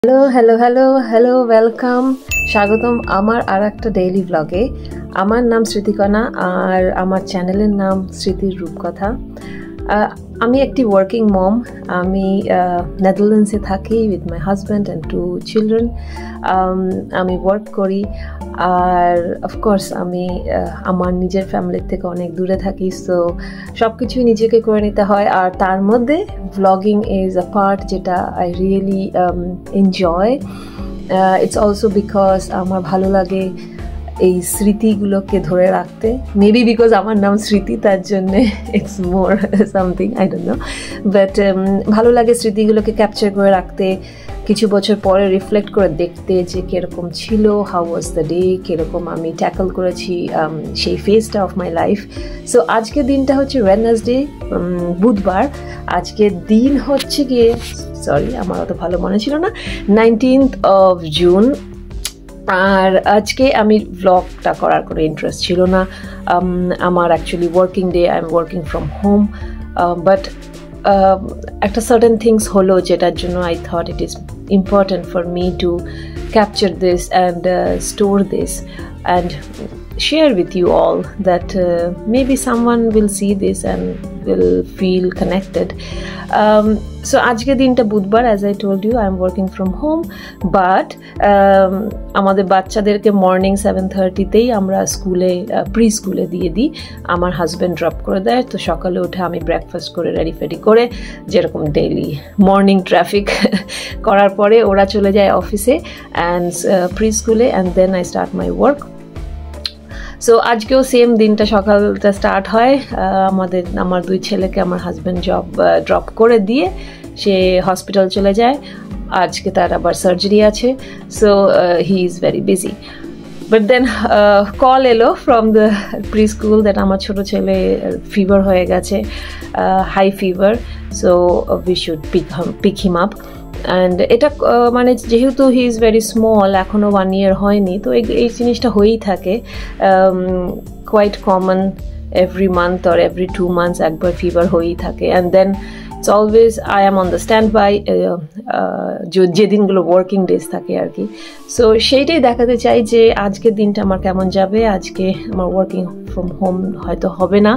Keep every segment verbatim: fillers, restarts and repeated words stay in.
Hello hello hello hello welcome স্বাগতম আমার আর একটা ডেইলি ব্লগে। আমার নাম স্মৃতিকণা আর আমার চ্যানেলের নাম স্মৃতির রূপকথা। আমি একটি ওয়ার্কিং মম। আমি নেদারল্যান্ডসে থাকি with my husband and two children. আমি ওয়ার্ক করি আর অফকোর্স আমি আমার নিজের ফ্যামিলির থেকে অনেক দূরে থাকি, সো সব কিছুই নিজেকে করে নিতে হয়। আর তার মধ্যে ভ্লগিং ইজ আ পার্ট যেটা I really enjoy. It's also because আমার ভালো লাগে এই স্মৃতিগুলোকে ধরে রাখতে। মেবি বিকজ আমার নাম স্মৃতি, তার জন্যে it's more something, I don't know, but ভালো লাগে স্মৃতিগুলোকে ক্যাপচার করে রাখতে, কিছু বছর পরে রিফ্লেক্ট করে দেখতে যে কীরকম ছিল, হাউ ওয়াজ দ্য ডে, কীরকম আমি ট্যাকল করেছি সেই ফেজটা অফ মাই লাইফ। সো আজকের দিনটা হচ্ছে ওয়েডনেসডে, বুধবার। আজকের দিন হচ্ছে গিয়ে, সরি আমার অত ভালো মনে ছিল না, নাইনটিন্থ অফ জুন। আর আজকে আমি ভ্লগটা করার কোনো ইন্টারেস্ট ছিল না। আমার actually working day, I am working from home, but একটা সার্টেন থিংস হলো যেটার জন্য I thought it is important for me to capture this and store this and share with you all that uh, maybe someone will see this and will feel connected. Um, so আজকে দিনটা বুধবার, as I told you, I am working from home, but um, আমাদের বাচ্চাদেরকে morning seven থার্টিতেই আমরা স্কুলে pre স্কুলে দিয়ে দিই। আমার হাজব্যান্ড ড্রপ করে দেয়, তো সকালে উঠে আমি ব্রেকফাস্ট করে রেডি ফেডি করে যেরকম ডেইলি মর্নিং ট্রাফিক করার পরে ওরা চলে যায় অফিসে অ্যান্ড প্রি স্কুলে, and then I start my work. So আজকেও সেম দিনটা সকালটা স্টার্ট হয়। আমাদের আমার দুই ছেলেকে আমার হাজব্যান্ড জব ড্রপ করে দিয়ে সে হসপিটাল চলে যায়। আজকে তার আবার সার্জারি আছে, so he is very busy. But then call এলো from the pre school that আমার ছোটো ছেলে ফিভার হয়ে গেছে, high fever, so we should pick pick him up. And এটা মানে যেহেতু হি ইজ ভেরি স্মল, এখনও ওয়ান ইয়ার হয়নি, তো এই জিনিসটা হয়েই থাকে, quite common, every month or every two months একবার ফিভার হয়েই থাকে। And then it's always I am on the stand by, যে দিনগুলো ওয়ার্কিং ডেজ থাকে আর কি। সো সেইটাই দেখাতে চাই যে আজকের দিনটা আমার কেমন যাবে। আজকে আমার ওয়ার্কিং ফ্রম হোম হয়তো হবে না,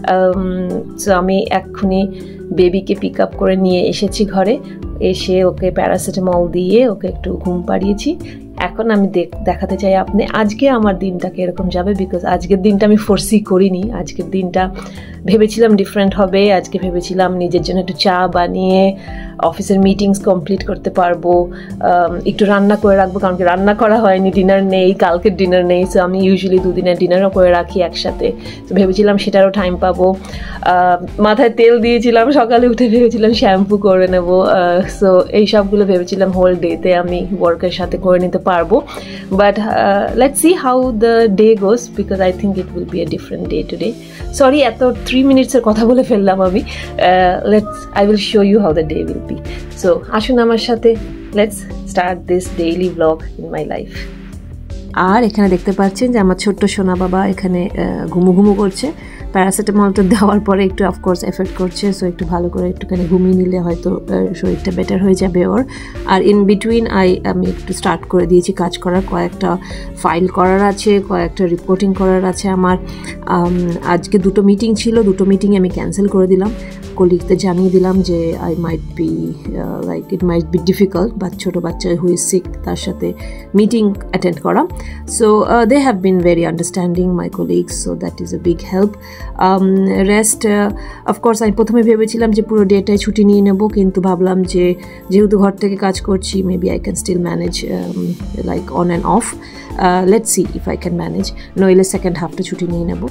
সো আমি এক্ষুনি বেবিকে পিক আপ করে নিয়ে এসেছি ঘরে, এসে ওকে প্যারাসিটামল দিয়ে ওকে একটু ঘুম পাড়িয়েছি। এখন আমি দেখাতে চাই আপনি আজকে আমার দিনটা কীরকম যাবে, বিকজ আজকের দিনটা আমি ফোরসি করিনি। আজকের দিনটা ভেবেছিলাম ডিফারেন্ট হবে। আজকে ভেবেছিলাম নিজের জন্য একটু চা বানিয়ে অফিসের মিটিংস কমপ্লিট করতে পারবো, একটু রান্না করে রাখবো, কারণ কি রান্না করা হয়নি, ডিনার নেই, কালকের ডিনার নেই। সো আমি ইউজুয়ালি দুদিনের ডিনারও করে রাখি একসাথে, তো ভেবেছিলাম সেটারও টাইম পাবো। মাথায় তেল দিয়েছিলাম, সকালে উঠে ভেবেছিলাম শ্যাম্পু করে নেবো। সো এই সবগুলো ভেবেছিলাম হোল ডেতে আমি ওয়ার্কের সাথে করে নিতে পারবো। But let's see how the day goes, because I think it will be a different day today. Sorry এত থ্রি মিনিটসের কথা বলে ফেললাম আমি। Let's I will show you how the day will be. So আসুন আমার সাথে, let's start this daily blog in my life. আর এখানে দেখতে পাচ্ছেন যে আমার ছোট্ট সোনা বাবা এখানে ঘুমু ঘুমু করছে। প্যারাসিটামলটা দেওয়ার পরে একটু অফকোর্স এফেক্ট করছে, সো একটু ভালো করে একটুখানি ঘুমিয়ে নিলে হয়তো শরীরটা বেটার হয়ে যাবে ওর। আর ইন বিটুইন আই আমি একটু স্টার্ট করে দিয়েছি কাজ করার, কয়েকটা ফাইল করার আছে, কয়েকটা রিপোর্টিং করার আছে আমার। আজকে দুটো মিটিং ছিল, দুটো মিটিংয়ে আমি ক্যান্সেল করে দিলাম, কলিগদের জানিয়ে দিলাম যে I might be like it might be difficult, বা ছোটো বাচ্চা হু ইজ সিক তার সাথে মিটিং অ্যাটেন্ড করা। So they have been very understanding my colleagues, so that is a big help. Rest of course আমি প্রথমে ভেবেছিলাম যে পুরো ডেটায় ছুটি নিয়ে নেব, কিন্তু ভাবলাম যে যেহেতু ঘর থেকে কাজ করছি, maybe I can still manage like on and off. Let's see if I can manage, নইলে সেকেন্ড হাফটা ছুটি নিয়ে নেব।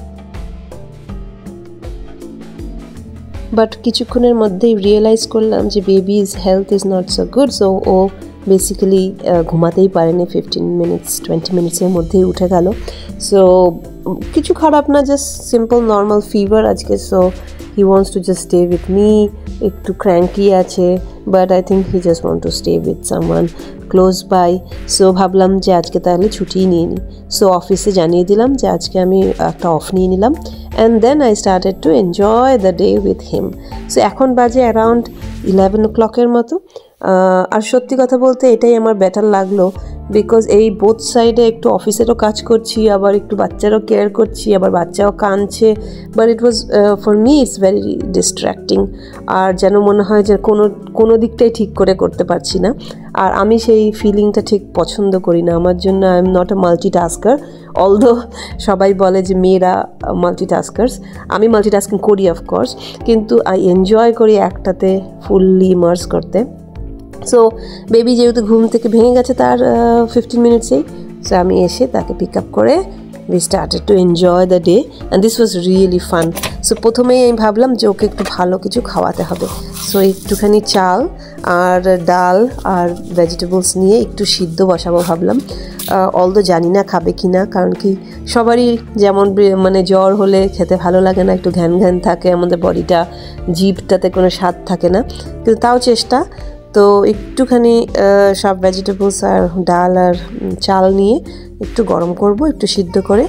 বাট কিছুক্ষণের মধ্যেই রিয়েলাইজ করলাম যে baby's health is not so good, so ও বেসিক্যালি ঘুমাতেই পারেনি, ফিফটিন মিনিটস টোয়েন্টি মিনিটসের মধ্যেই উঠে গেল। সো কিছু খারাপ না, জাস্ট সিম্পল নর্মাল ফিভার আজকে। So he wants to just stay with me, একটু ক্র্যাঙ্কি আছে, but I think he just want to stay with someone close by. So ভাবলাম যে আজকে তাহলে ছুটিই নিয়ে নিই। সো অফিসে জানিয়ে দিলাম যে আজকে আমি একটা অফ নিয়ে নিলাম, and then I started to enjoy the day with him. So এখন বাজে অ্যারাউন্ড ইলেভেন ও ক্লকের মতো। আর সত্যি কথা বলতে এটাই আমার বেটার লাগলো, বিকজ এই বোথ সাইডে একটু অফিসেরও কাজ করছি, আবার একটু বাচ্চারও কেয়ার করছি, আবার বাচ্চাও কাঁদছে, but it was for me it's very distracting. আর যেন মনে হয় যে কোনো কোনো দিকটাই ঠিক করে করতে পারছি না, আর আমি সেই ফিলিংটা ঠিক পছন্দ করি না। আমার জন্য I am not a multitasker, although সবাই বলে যে মেয়েরা মাল্টিটাস্কার্স, আমি মাল্টিটাস্কিং করি অফকোর্স, কিন্তু আই এনজয় করি একটাতে ফুললি ইমার্স করতে। সো বেবি যেহেতু ঘুম থেকে ভেঙে গেছে তার ফিফটিন মিনিটসেই, সো আমি এসে তাকে পিক আপ করে we started to enjoy the day and this was really fun. So প্রথমেই আমি ভাবলাম যে ওকে একটু ভালো কিছু খাওয়াতে হবে, সো একটুখানি চাল আর ডাল আর ভেজিটেবলস নিয়ে একটু সিদ্ধ বসাবো ভাবলাম। অলদো জানি না খাবে কি না, কারণ কি সবারই যেমন মানে জ্বর হলে খেতে ভালো লাগে না, একটু ঘ্যান ঘ্যান থাকে আমাদের বডিটা, জিভটাতে কোনো স্বাদ থাকে না, কিন্তু তাও চেষ্টা। তো একটুখানি সব ভেজিটেবলস আর ডাল আর চাল নিয়ে একটু গরম করব, একটু সিদ্ধ করে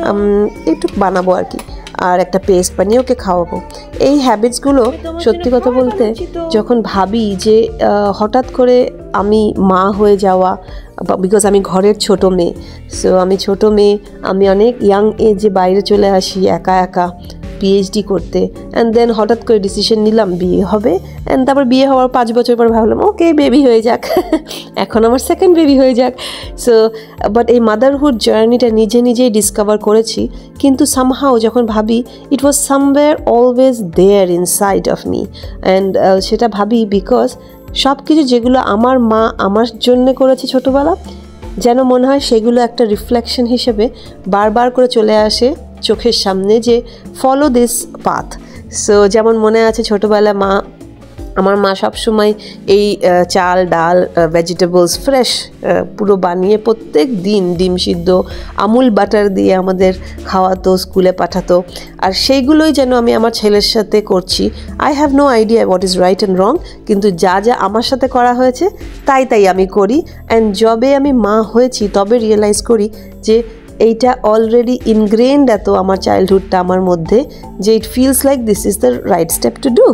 একটু বানাবো আর কি, আর একটা পেস্ট বানিয়ে ওকে খাওয়াবো। এই হ্যাবিটসগুলো সত্যি কথা বলতে যখন ভাবি যে হঠাৎ করে আমি মা হয়ে যাওয়া, বিকজ আমি ঘরের ছোট মেয়ে, সো আমি ছোট মেয়ে, আমি অনেক ইয়াং এজে বাইরে চলে আসি একা একা পিএইচডি করতে, অ্যান্ড দেন হঠাৎ করে ডিসিশন নিলাম বিয়ে হবে, অ্যান্ড তারপর বিয়ে হওয়ার পাঁচ বছর পর ভাবলাম ওকে বেবি হয়ে যাক, এখন আমার সেকেন্ড বেবি হয়ে যাক। সো বাট এই মাদারহুড জার্নিটা নিজে নিজেই ডিসকভার করেছি, কিন্তু সামহাও যখন ভাবি it was somewhere always there inside of me, and সেটা ভাবি বিকজ সব কিছু যেগুলো আমার মা আমার জন্যে করেছে ছোটোবেলা, যেন মনে হয় সেগুলো একটা রিফ্লেকশন হিসেবে বারবার করে চলে আসে চোখের সামনে যে ফলো দিস পাথ। সো যেমন মনে আছে ছোটোবেলায় মা আমার মা সবসময় এই চাল ডাল ভেজিটেবলস ফ্রেশ পুরো বানিয়ে প্রত্যেক দিন ডিম সিদ্ধ আমুল বাটার দিয়ে আমাদের খাওয়াতো, স্কুলে পাঠাতো, আর সেইগুলোই যেন আমি আমার ছেলের সাথে করছি। I have no idea what is right and wrong, কিন্তু যা যা আমার সাথে করা হয়েছে তাই তাই আমি করি, অ্যান্ড যবে আমি মা হয়েছি তবে রিয়েলাইজ করি যে এইটা অলরেডি ইনগ্রেন্ড এত আমার চাইল্ডহুডটা আমার মধ্যে, যে it feels like this is the right step to do.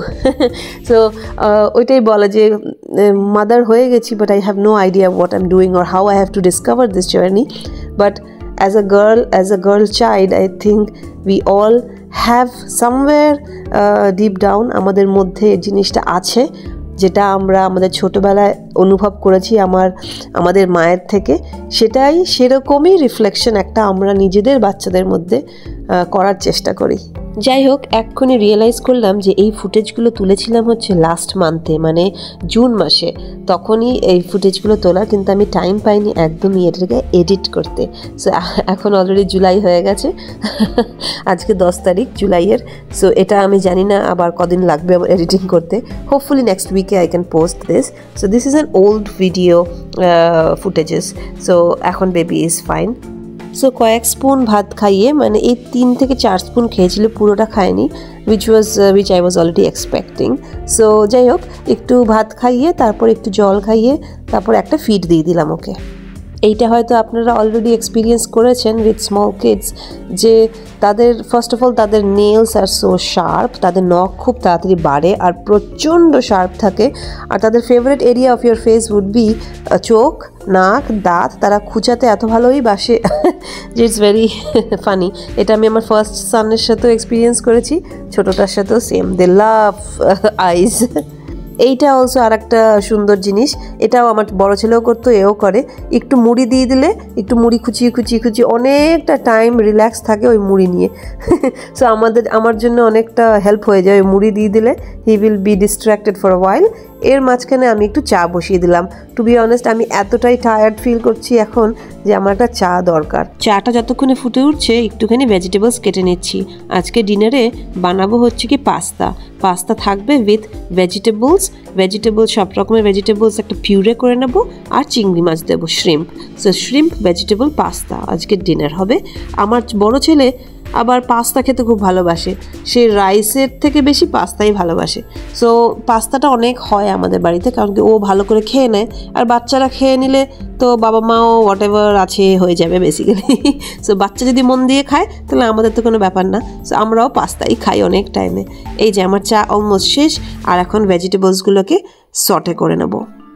So ওইটাই বলে যে মাদার হয়ে গেছি, but I have no idea what I am doing or how I have to discover this journey, but as a girl as a girl child I think we all have somewhere deep down আমাদের মধ্যে জিনিসটা আছে, যেটা আমরা আমাদের ছোটোবেলায় অনুভব করেছি আমার আমাদের মায়ের থেকে, সেটাই সেরকমই রিফ্লেকশন একটা আমরা নিজেদের বাচ্চাদের মধ্যে করার চেষ্টা করি। যাই হোক, এক্ষুনি রিয়েলাইজ করলাম যে এই ফুটেজগুলো তুলেছিলাম হচ্ছে লাস্ট মান্থে, মানে জুন মাসে, তখনই এই ফুটেজগুলো তোলা, কিন্তু আমি টাইম পাইনি একদমই এটাকে এডিট করতে। সো এখন অলরেডি জুলাই হয়ে গেছে, আজকে দশ তারিখ জুলাইয়ের। সো এটা আমি জানি না আবার কদিন লাগবে আমার এডিটিং করতে, হোপফুলি নেক্সট উইকে I can post this. So this is an old video footages. So এখন বেবি ইজ ফাইন। সো কয়েক স্পুন ভাত খাইয়ে, মানে এই তিন থেকে চার স্পুন খেয়েছিল, পুরোটা খায়নি, which was which I was already expecting. So যাই হোক, একটু ভাত খাইয়ে তারপর একটু জল খাইয়ে তারপর একটা ফিড দিয়ে দিলাম ওকে। এইটা হয়তো আপনারা অলরেডি এক্সপিরিয়েন্স করেছেন উইথ স্মল কিডস, যে তাদের ফার্স্ট অফ অল তাদের নেলস আর সো শার্প, তাদের নখ খুব তাড়াতাড়ি বাড়ে আর প্রচণ্ড শার্প থাকে, আর তাদের favourite area of your face would be চোখ, নাক, দাঁত, তারা খুঁচাতে এত ভালোই বাসে যে ইটস ভেরি ফানি। এটা আমি আমার ফার্স্ট সানের সাথেও এক্সপিরিয়েন্স করেছি, ছোটোটার সাথেও সেম, দে লাভ আইজ। এইটা অলসো আর একটা সুন্দর জিনিস, এটাও আমার বড় ছেলেও করতো, এও করে, একটু মুড়ি দিয়ে দিলে একটু মুড়ি খুচিয়ে খুচিয়ে খুচিয়ে অনেকটা টাইম রিল্যাক্স থাকে ওই মুড়ি নিয়ে। সো আমাদের আমার জন্য অনেকটা হেল্প হয়ে যায় ওই মুড়ি দিয়ে দিলে, he will be distracted for a while. এর মাঝখানে আমি একটু চা বসিয়ে দিলাম। টু বি অনেস্ট, আমি এতটাই টায়ার্ড ফিল করছি এখন যে আমার একটা চা দরকার। চাটা যতক্ষণে ফুটে উঠছে একটুখানি ভেজিটেবলস কেটে নিচ্ছি। আজকে ডিনারে বানাবো হচ্ছে কি পাস্তা। পাস্তা থাকবে উইথ ভেজিটেবলস, ভেজিটেবলস সব রকমের ভেজিটেবলস একটা পিউরে করে নেবো, আর চিংড়ি মাছ দেবো, shrimp. So shrimp vegetable pasta আজকে ডিনার হবে। আমার বড় ছেলে আবার পাস্তা খেতে খুব ভালোবাসে, সে রাইসের থেকে বেশি পাস্তাই ভালোবাসে। সো পাস্তাটা অনেক হয় আমাদের বাড়িতে, কারণ কি ও ভালো করে খেয়ে নেয়, আর বাচ্চারা খেয়ে নিলে তো বাবা মাও হোয়াট এভার আছে হয়ে যাবে বেসিক্যালি। সো বাচ্চা যদি মন দিয়ে খায় তাহলে আমাদের তো কোনো ব্যাপার না। সো আমরাও পাস্তাই খাই অনেক টাইমে। এই যে আমার চা অলমোস্ট শেষ, আর এখন ভেজিটেবলসগুলোকে সটে করে নেব।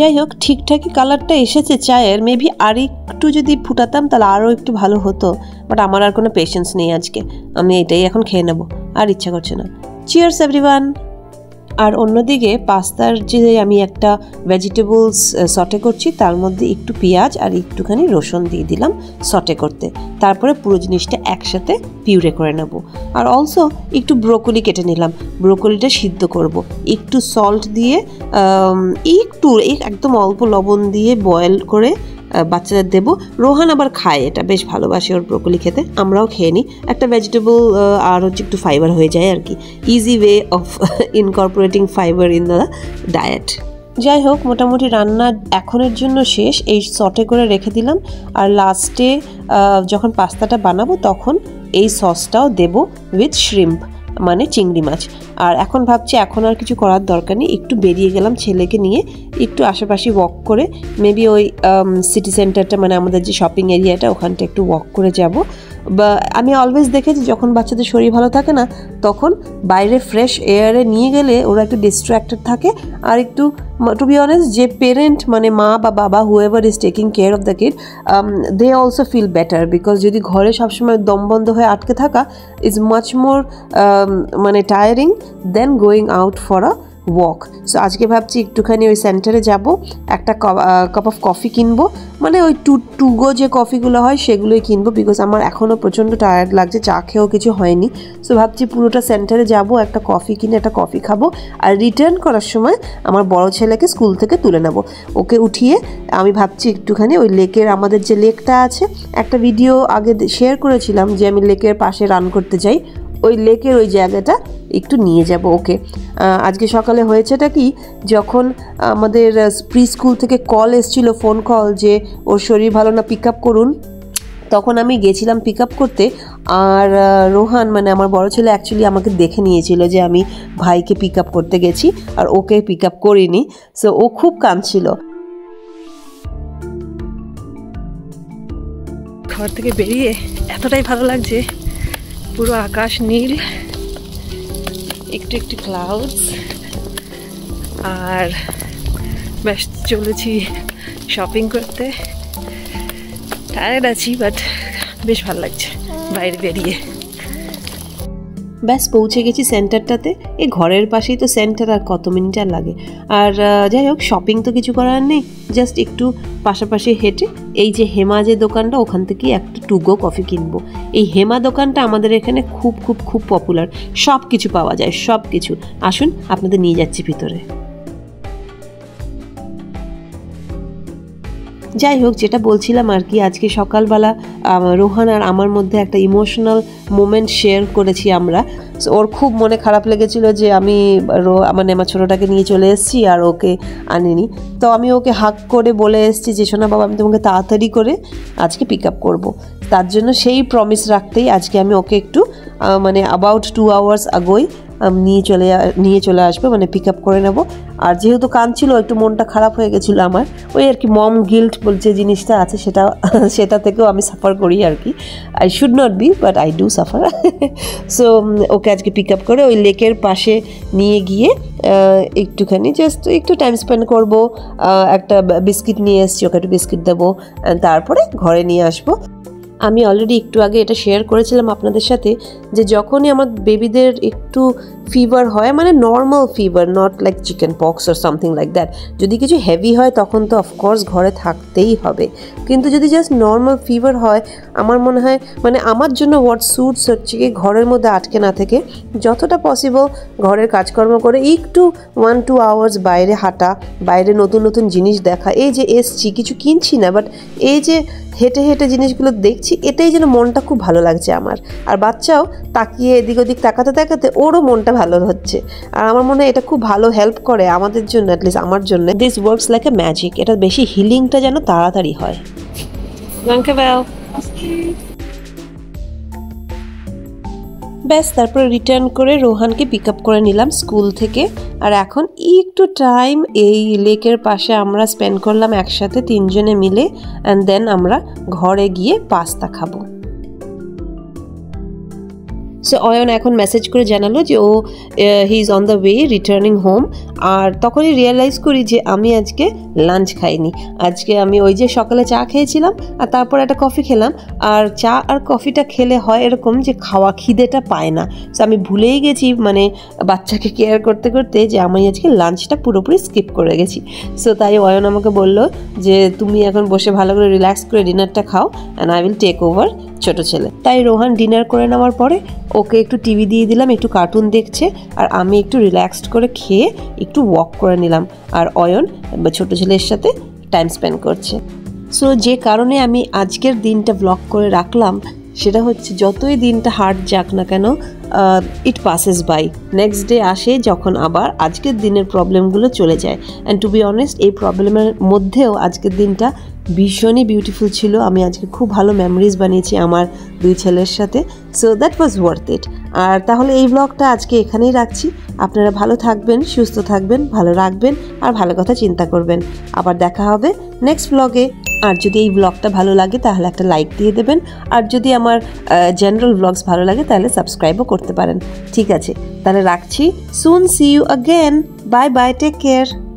যাই হোক, ঠিকঠাকই কালারটা এসেছে চায়ের। মেবি আর একটু যদি ফুটাতাম তাহলে আরও একটু ভালো হতো, বাট আমার আর কোনো পেশেন্স নেই আজকে। আমি এটাই এখন খেয়ে নেব, আর ইচ্ছা করছে না। Cheers everyone. আর অন্যদিকে পাস্তার যে আমি একটা ভেজিটেবলস সটে করছি, তার মধ্যে একটু পেঁয়াজ আর একটুখানি রসুন দিয়ে দিলাম সটে করতে। তারপরে পুরো জিনিসটা একসাথে পিউরে করে নেব। আর অলসো একটু ব্রোকলি কেটে নিলাম, ব্রোকলিটা সিদ্ধ করব। একটু সল্ট দিয়ে, একটু একদম অল্প লবণ দিয়ে বয়েল করে বাচ্চাদের দেবো। রোহান আবার খায় এটা, বেশ ভালোবাসে ওর ব্রোকলি খেতে, আমরাও খেয়ে নিই। একটা ভেজিটেবল আর হচ্ছে একটু ফাইবার হয়ে যায় আর কি। Easy way of incorporating fibre in the diet. যাই হোক, মোটামুটি রান্না এখনের জন্য শেষ। এই সটে করে রেখে দিলাম। আর লাস্টে যখন পাস্তাটা বানাবো তখন এই সসটাও দেবো উইথ শ্রিম্প, মানে চিংড়ি মাছ। আর এখন ভাবছি এখন আর কিছু করার দরকার নেই, একটু বেরিয়ে গেলাম ছেলেকে নিয়ে, একটু আশেপাশে ওয়াক করে, মেবি ওই সিটি সেন্টারটা মানে আমাদের যে শপিং এরিয়াটা ওখানটা একটু ওয়াক করে যাব। বা আমি অলওয়েজ দেখেছি যখন বাচ্চাদের শরীর ভালো থাকে না, তখন বাইরে ফ্রেশ এয়ারে নিয়ে গেলে ওরা একটু ডিস্ট্র্যাক্টেড থাকে। আর একটু টু বি অনেস্ট, যে পেরেন্ট মানে মা বা বাবা whoever is taking care of the kid, they also feel better. Because যদি ঘরে সবসময় দম বন্ধ হয়ে আটকে থাকা ইজ মাচ মোর মানে tiring then going out for a walk. So আজকে ভাবছি একটুখানি ওই সেন্টারে যাব, একটা কাপ অফ কফি কিনবো, মানে ওই টু টুগো যে কফিগুলো হয় সেগুলোই কিনবো। বিকজ আমার এখনও প্রচণ্ড টায়ার্ড লাগছে, চা খেয়েও কিছু হয়নি। সো ভাবছি পুরোটা সেন্টারে যাব, একটা কফি কিনে একটা কফি খাবো, আর রিটার্ন করার সময় আমার বড় ছেলেকে স্কুল থেকে তুলে নেব। ওকে উঠিয়ে আমি ভাবছি একটুখানি ওই লেকের, আমাদের যে লেকটা আছে, একটা ভিডিও আগে শেয়ার করেছিলাম যে আমি লেকের পাশে রান করতে যাই, ওই লেকের ওই জায়গাটা একটু নিয়ে যাব ওকে। আজকে সকালে হয়েছেটা কি, যখন আমাদের প্রি স্কুল থেকে কল এসেছিল, ফোন কল যে ওর শরীর ভালো না, পিক আপ করুন, তখন আমি গেছিলাম পিক আপ করতে। আর রোহান মানে আমার বড় ছেলে অ্যাকচুয়ালি আমাকে দেখে নিয়েছিল যে আমি ভাইকে পিক আপ করতে গেছি আর ওকে পিক আপ করিনি। সো ও খুব কাঁদছিল। ঘর থেকে বেরিয়ে এতটাই ভালো লাগছে, পুরো আকাশ নীল, একটু একটু ক্লাউডস, আর ব্যাস চলেছি শপিং করতে। টায়ার্ড আছি বাট বেশ ভালো লাগছে বাইরে বেরিয়ে। ব্যাস পৌঁছে গেছি সেন্টারটাতে। এই ঘরের পাশেই তো সেন্টার, আর কত মিনিট আর লাগে। আর যাই হোক, শপিং তো কিছু করার নেই, জাস্ট একটু পাশাপাশি হেঁটে এই যে হেমা যে দোকানটা, ওখান থেকে একটা টুগো কফি কিনবো। এই হেমা দোকানটা আমাদের এখানে খুব খুব খুব পপুলার, সব কিছু পাওয়া যায়, সব কিছু। আসুন আপনাদের নিয়ে যাচ্ছি ভিতরে। যাই হোক, যেটা বলছিলাম আর কি, আজকে সকালবেলা রোহান আর আমার মধ্যে একটা ইমোশনাল মোমেন্ট শেয়ার করেছি আমরা। ওর খুব মনে খারাপ লেগেছিল যে আমি মানে আমার ছোটোটাকে নিয়ে চলে এসেছি আর ওকে আনিনি। তো আমি ওকে হাক করে বলে এসেছি যে শোনা বাবা, আমি তোমাকে তাড়াতাড়ি করে আজকে পিক আপ করবো। তার জন্য সেই প্রমিস রাখতেই আজকে আমি ওকে একটু মানে অ্যাবাউট টু আওয়ার্স আগোই নিয়ে চলে নিয়ে চলে আসবো, মানে পিক আপ করে নেব। আর যেহেতু কাঁদছিল, একটু মনটা খারাপ হয়ে গেছিলো আমার, ওই আর কি মম গিল্ট বলছে জিনিসটা আছে, সেটা সেটা থেকেও আমি সাফার করি আর কি। I should not be, but I do suffer. So ওকে আজকে পিক আপ করে ওই লেকের পাশে নিয়ে গিয়ে একটুখানি জাস্ট একটু টাইম স্পেন্ড করবো। একটা বিস্কিট নিয়ে এসেছি, ওকে একটু বিস্কিট দেবো, তারপরে ঘরে নিয়ে আসবো। আমি অলরেডি একটু আগে এটা শেয়ার করেছিলাম আপনাদের সাথে যে যখনই আমার বেবিদের একটু ফিভার হয়, মানে normal fever, not like chickenpox or something like that, যদি কিছু হেভি হয় তখন তো অফকোর্স ঘরে থাকতেই হবে। কিন্তু যদি জাস্ট নর্মাল ফিভার হয়, আমার মনে হয় মানে আমার জন্য হোয়াট স্যুটস হচ্ছে কি ঘরের মধ্যে আটকে না থেকে যতটা পসিবল ঘরের কাজকর্ম করে একটু ওয়ান টু আওয়ার্স বাইরে হাঁটা, বাইরে নতুন নতুন জিনিস দেখা। এই যে এসছি, কিছু কিনছি না, বাট এই যে হেঁটে হেঁটে জিনিসগুলো দেখছি, এটাই যেন মনটা খুব ভালো লাগছে আমার। আর বাচ্চাও তাকিয়ে এদিক ওদিক তাকাতে তাকাতে ওরও মনটা ভালো হচ্ছে। আর আমার মনে হয় এটা খুব ভালো হেল্প করে আমাদের জন্য, অ্যাটলিস্ট আমার জন্য। This works like a magic. এটা বেশি হিলিংটা যেন তাড়াতাড়ি হয়। ব্যাস তারপরে রিটার্ন করে রোহানকে পিক আপ করে নিলাম স্কুল থেকে। আর এখন একটু টাইম এই লেকের পাশে আমরা স্পেন্ড করলাম একসাথে তিনজনে মিলে, অ্যান্ড দেন আমরা ঘরে গিয়ে পাস্তা খাবো। সো অয়ন এখন মেসেজ করে জানালো যে ও he is on the way returning home. আর তখনই রিয়েলাইজ করি যে আমি আজকে লাঞ্চ খাইনি। আজকে আমি ওই যে সকালে চা খেয়েছিলাম আর তারপর একটা কফি খেলাম, আর চা আর কফিটা খেলে হয় এরকম যে খাওয়া খিদেটা পায় না। সো আমি ভুলেই গেছি মানে বাচ্চাকে কেয়ার করতে করতে যে আমি আজকে লাঞ্চটা পুরোপুরি স্কিপ করে গেছি। সো তাই অয়ন আমাকে বললো যে তুমি এখন বসে ভালো করে রিল্যাক্স করে ডিনারটা খাও and I will take over ছোটো ছেলে। তাই রোহান ডিনার করে নেওয়ার পরে ওকে একটু টিভি দিয়ে দিলাম, একটু কার্টুন দেখছে, আর আমি একটু রিল্যাক্সড করে খেয়ে একটু ওয়াক করে নিলাম, আর অয়ন ছোটো ছেলের সাথে টাইম স্পেন্ড করছে। সো যে কারণে আমি আজকের দিনটা ব্লগ করে রাখলাম সেটা হচ্ছে যতই দিনটা হার্ড যাক না কেন, it passes by. Next day আসে যখন আবার আজকের দিনের প্রবলেমগুলো চলে যায়। অ্যান্ড টু বি অনেস্ট এই প্রবলেমের মধ্যেও আজকের দিনটা ভীষণই বিউটিফুল ছিল। আমি আজকে খুব ভালো মেমোরিজ বানিয়েছি আমার দুই ছেলের সাথে। So that was worth it. আর তাহলে এই ব্লগটা আজকে এখানেই রাখছি। আপনারা ভালো থাকবেন, সুস্থ থাকবেন, ভালো রাখবেন আর ভালো কথা চিন্তা করবেন। আবার দেখা হবে নেক্সট ব্লগে। আর যদি এই ব্লগটা ভালো লাগে তাহলে একটা লাইক দিয়ে দেবেন, আর যদি আমার জেনারেল ব্লগস ভালো লাগে তাহলে সাবস্ক্রাইবও করতে পারেন। ঠিক আছে, তাহলে রাখছি। Soon see you again. Bye bye, take care.